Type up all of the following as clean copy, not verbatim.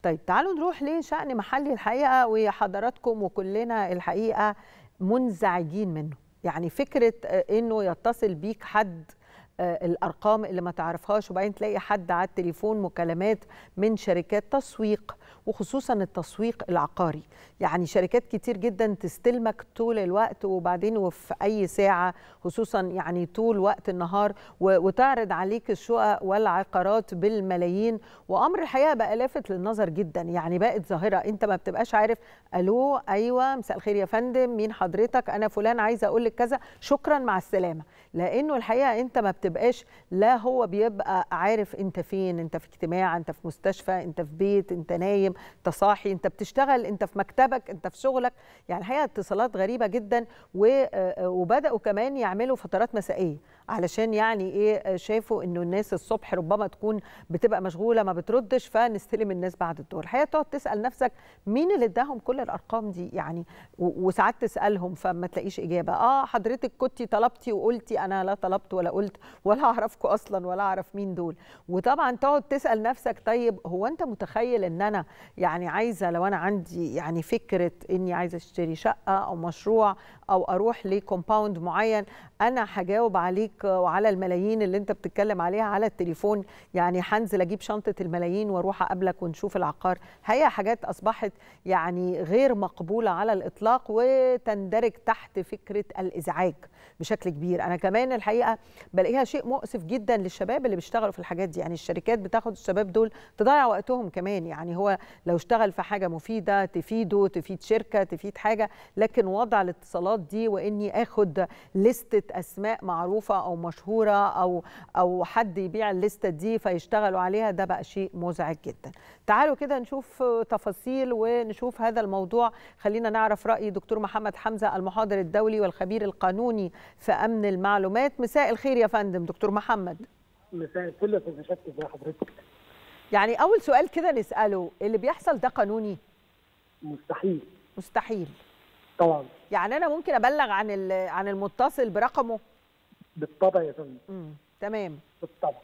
طيب تعالوا نروح لشأن محلي الحقيقة، وحضراتكم وكلنا الحقيقة منزعجين منه. يعني فكرة إنه يتصل بيك حد الأرقام اللي ما تعرفهاش، وبعدين تلاقي حد على التليفون مكالمات من شركات تسويق، وخصوصا التسويق العقاري. يعني شركات كتير جدا تستلمك طول الوقت، وبعدين وفي أي ساعة، خصوصا يعني طول وقت النهار، وتعرض عليك الشقق والعقارات بالملايين. وأمر الحقيقة بقى لافت للنظر جدا، يعني بقت ظاهرة أنت ما بتبقاش عارف. ألو، أيوة، مساء الخير يا فندم، مين حضرتك؟ أنا فلان، عايزة أقول لك كذا، شكرا مع السلامة. لأنه الحقيقة أنت ما بتبقاش، لا هو بيبقى عارف أنت فين، أنت في اجتماع، أنت في مستشفى، أنت في بيت، أنت نايم، أنت صاحي، أنت بتشتغل، أنت في مكتبك، أنت في شغلك. يعني الحقيقة اتصالات غريبة جدا. وبدأوا كمان يعملوا فترات مسائية، علشان يعني إيه، شافوا إنه الناس الصبح ربما تكون بتبقى مشغولة ما بتردش، فنستلم الناس بعد الظهر. الحقيقة تقعد تسأل نفسك مين اللي اداهم كل الأرقام دي يعني. وساعات تسألهم فما تلاقيش إجابة. حضرتك كنتي طلبتي وقلتي. أنا لا طلبت ولا قلت ولا أعرفكم أصلا ولا أعرف مين دول. وطبعا تقعد تسأل نفسك، طيب هو أنت متخيل إن أنا يعني عايزة، لو أنا عندي يعني فكرة إني عايزة أشتري شقة أو مشروع أو أروح لكومباوند معين، أنا هجاوب عليك وعلى الملايين اللي أنت بتتكلم عليها على التليفون؟ يعني هنزل أجيب شنطة الملايين وأروح أقابلك ونشوف العقار؟ هي حاجات أصبحت يعني غير مقبولة على الإطلاق، وتندرج تحت فكرة الإزعاج بشكل كبير. أنا كمان الحقيقة بلاقيها شيء مؤسف جدا للشباب اللي بيشتغلوا في الحاجات دي. يعني الشركات بتاخد الشباب دول تضيع وقتهم كمان. يعني هو لو اشتغل في حاجة مفيدة تفيده، تفيد شركة، تفيد حاجة، لكن وضع الاتصالات دي وإني آخد لستة أسماء معروفة أو مشهورة أو حد يبيع الليستة دي فيشتغلوا عليها، ده بقى شيء مزعج جدا. تعالوا كده نشوف تفاصيل ونشوف هذا الموضوع. خلينا نعرف رأي دكتور محمد حمزة، المحاضر الدولي والخبير القانوني في أمن المعلومات. مساء الخير يا فندم دكتور محمد. مساء الفل يا استاذ شكري، ازي حضرتك؟ يعني أول سؤال كده نسأله، اللي بيحصل ده قانوني؟ مستحيل. مستحيل طبعا. يعني أنا ممكن أبلغ عن المتصل برقمه؟ بالطبع يا فندم. تمام. بالطبع.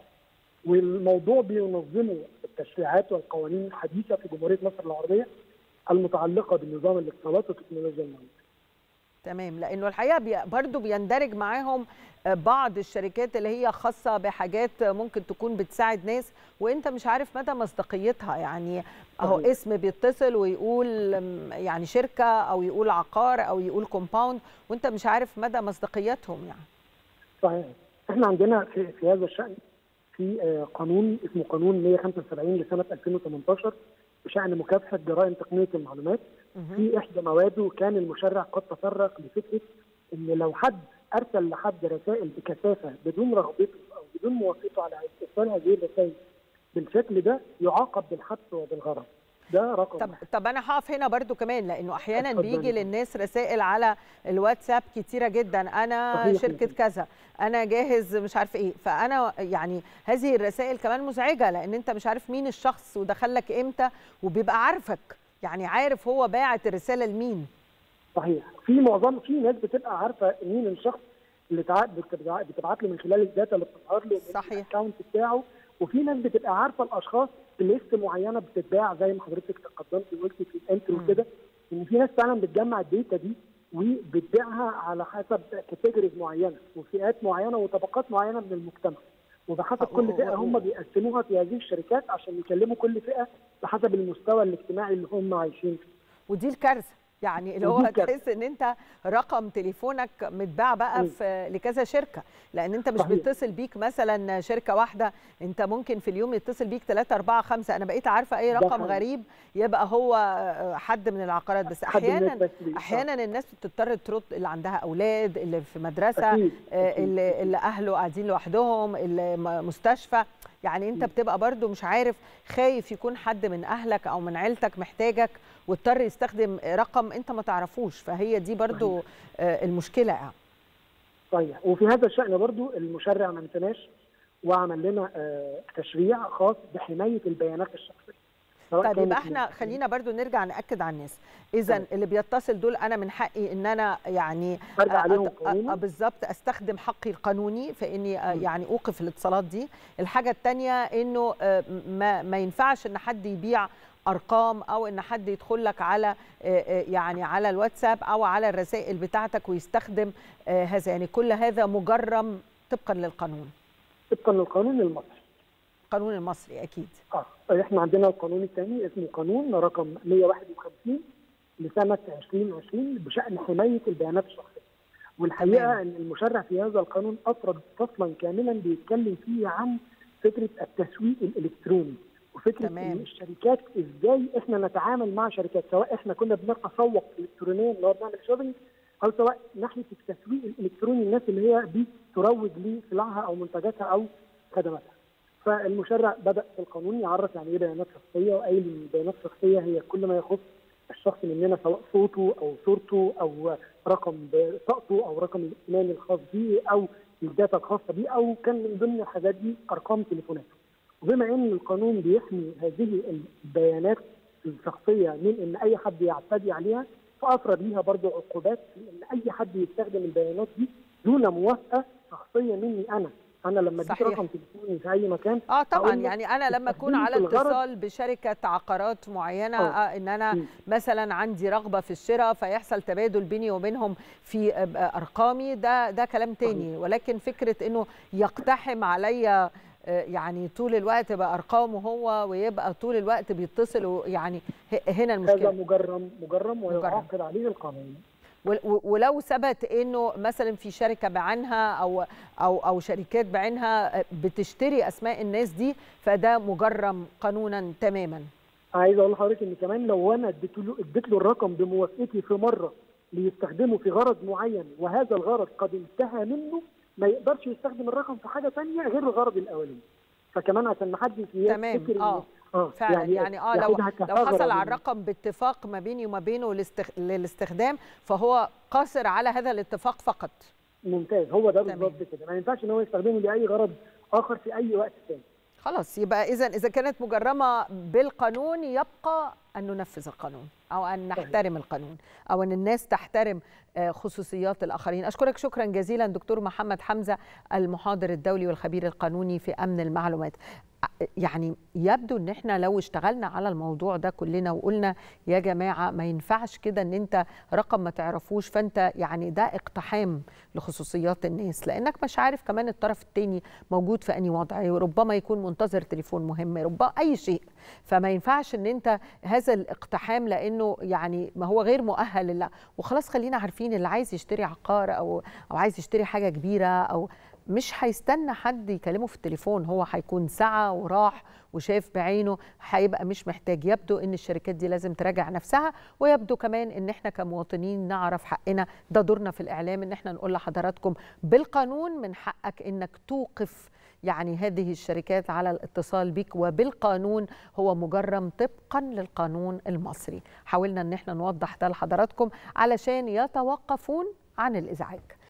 والموضوع بينظمه التشريعات والقوانين الحديثة في جمهورية مصر العربية المتعلقة بالنظام الاتصالات وتكنولوجيا المعلومات. تمام، لأنه الحقيقة برضو بيندرج معاهم بعض الشركات اللي هي خاصة بحاجات ممكن تكون بتساعد ناس وانت مش عارف مدى مصداقيتها. يعني اهو اسم بيتصل ويقول يعني شركة او يقول عقار او يقول كومباوند، وانت مش عارف مدى مصداقيتهم يعني. صحيح. احنا عندنا في هذا الشأن في قانون اسمه قانون 175 لسنة 2018 بشأن مكافحة جرائم تقنية المعلومات. في إحدى مواده كان المشرع قد تطرق لفكرة إن لو حد أرسل لحد رسائل بكثافة بدون رغبته أو بدون موافقته على إرسال هذه الرسائل بالشكل ده يعاقب بالحبس وبالغرامة. ده رقم. طب أنا هقف هنا برضو كمان، لأنه أحيانا بيجي للناس رسائل على الواتساب كتيرة جدا، أنا صحيح. شركة كذا، أنا جاهز، مش عارف إيه. فأنا يعني هذه الرسائل كمان مزعجة، لأن أنت مش عارف مين الشخص ودخلك إمتى، وبيبقى عارفك، يعني عارف هو باعت الرسالة لمين. صحيح. في ناس بتبقى عارفة مين الشخص اللي بتبعت له من خلال الداتا اللي بتظهر له من الاكونت بتاعه، وفي ناس بتبقى عارفه الاشخاص بليست معينه بتتباع زي ما حضرتك تقدمتي وقلتي في الانترو كده، ان في ناس فعلا بتجمع الداتا دي وبتبيعها على حسب كاتيجوريز معينه وفئات معينه وطبقات معينه من المجتمع، وبحسب كل فئه هم بيقسموها في هذه الشركات عشان يكلموا كل فئه بحسب المستوى الاجتماعي اللي هم عايشين فيه. ودي الكارثه، يعني اللي هو تحس ان انت رقم تليفونك متباع بقى لكذا شركه، لان انت مش بيتصل بيك مثلا شركه واحده، انت ممكن في اليوم يتصل بيك 3 4 5. انا بقيت عارفه اي رقم غريب يبقى هو حد من العقارات. بس احيانا الناس بتضطر ترد، اللي عندها اولاد، اللي في مدرسه، اللي اهله قاعدين لوحدهم، اللي مستشفى. يعني انت بتبقى برضو مش عارف، خايف يكون حد من اهلك او من عيلتك محتاجك واضطر يستخدم رقم انت ما تعرفوش. فهي دي برضو المشكله يعني. صحيح. وفي هذا الشأن برضو المشرع ما انتناش وعمل لنا تشريع خاص بحمايه البيانات الشخصيه. طيب يبقى احنا خلينا برضو نرجع نأكد على الناس. إذا اللي بيتصل دول أنا من حقي إن أنا يعني بالظبط أستخدم حقي القانوني في إني يعني أوقف الاتصالات دي. الحاجة الثانية إنه ما ينفعش إن حد يبيع ارقام او ان حد يدخل لك على يعني على الواتساب او على الرسائل بتاعتك ويستخدم هذا، يعني كل هذا مجرم طبقا للقانون. طبقا للقانون المصري. القانون المصري اكيد. احنا عندنا القانون الثاني اسمه قانون رقم 151 لسنه 2020 بشان حمايه البيانات الشخصيه. والحقيقه ان المشرع في هذا القانون افرد فصلا كاملا بيتكلم فيه عن فكره التسويق الالكتروني، وفكره ان الشركات ازاي احنا نتعامل مع شركات، سواء احنا كنا بنتسوق الكترونيا اللي هو بنعمل شوبينج، او سواء ناحيه التسويق الالكتروني الناس اللي هي بتروج لسلعها او منتجاتها او خدماتها. فالمشرع بدا في القانون يعرف يعني ايه بيانات شخصيه، وقايل ان البيانات الشخصيه هي كل ما يخص الشخص مننا، سواء صوته او صورته او رقم بطاقته او رقم الائتماني الخاص به او الداتا الخاصه به، او كان من ضمن الحاجات دي ارقام تليفوناته. وبما ان القانون بيحمي هذه البيانات الشخصيه من ان اي حد يعتدي عليها، فافرد ليها برضه عقوبات في ان اي حد يستخدم البيانات دي دون موافقه شخصيه مني انا لما اديك رقم تليفوني في اي مكان طبعا، يعني انا لما اكون على اتصال بشركه عقارات معينه ان انا مثلا عندي رغبه في الشراء فيحصل تبادل بيني وبينهم في ارقامي، ده كلام تاني. ولكن فكره انه يقتحم عليا يعني طول الوقت بارقامه هو ويبقى طول الوقت بيتصل، يعني هنا المشكله. هذا مجرم ويعاقب عليه القانون. ولو ثبت انه مثلا في شركه بعينها او شركات بعينها بتشتري اسماء الناس دي، فده مجرم قانونا تماما. عايز اقول لحضرتك ان كمان لو انا اديت له الرقم بموافقتي في مره ليستخدمه في غرض معين، وهذا الغرض قد انتهى منه، ما يقدرش يستخدم الرقم في حاجه ثانيه غير الغرض الاولاني. فكمان عشان ما حدش يفتكر فعلا يعني لو حصل على الرقم باتفاق ما بيني وما بينه للاستخدام، فهو قاصر على هذا الاتفاق فقط. ممتاز، هو ده بالظبط كده. ما ينفعش ان هو يستخدمه لاي غرض اخر في اي وقت ثاني. خلاص، يبقى اذا كانت مجرمه بالقانون يبقى ان ننفذ القانون، او ان نحترم القانون، او ان الناس تحترم خصوصيات الاخرين. اشكرك شكرا جزيلا دكتور محمد حمزه، المحاضر الدولي والخبير القانوني في امن المعلومات. يعني يبدو ان احنا لو اشتغلنا على الموضوع ده كلنا وقلنا يا جماعه ما ينفعش كده ان انت رقم ما تعرفوش فانت يعني ده اقتحام لخصوصيات الناس، لانك مش عارف كمان الطرف الثاني موجود في انهي وضع، ربما يكون منتظر تليفون مهم، ربما اي شيء. فما ينفعش ان انت هذا الاقتحام، لانه يعني ما هو غير مؤهل. لا، وخلاص خلينا عارفين اللي عايز يشتري عقار او عايز يشتري حاجه كبيره او مش هيستنى حد يكلمه في التليفون، هو هيكون سعى وراح وشاف بعينه، هيبقى مش محتاج. يبدو ان الشركات دي لازم تراجع نفسها، ويبدو كمان ان احنا كمواطنين نعرف حقنا. ده دورنا في الاعلام ان احنا نقول لحضراتكم بالقانون من حقك انك توقف يعني هذه الشركات على الاتصال بك، وبالقانون هو مجرم طبقا للقانون المصري. حاولنا ان احنا نوضح ده لحضراتكم علشان يتوقفون عن الازعاج.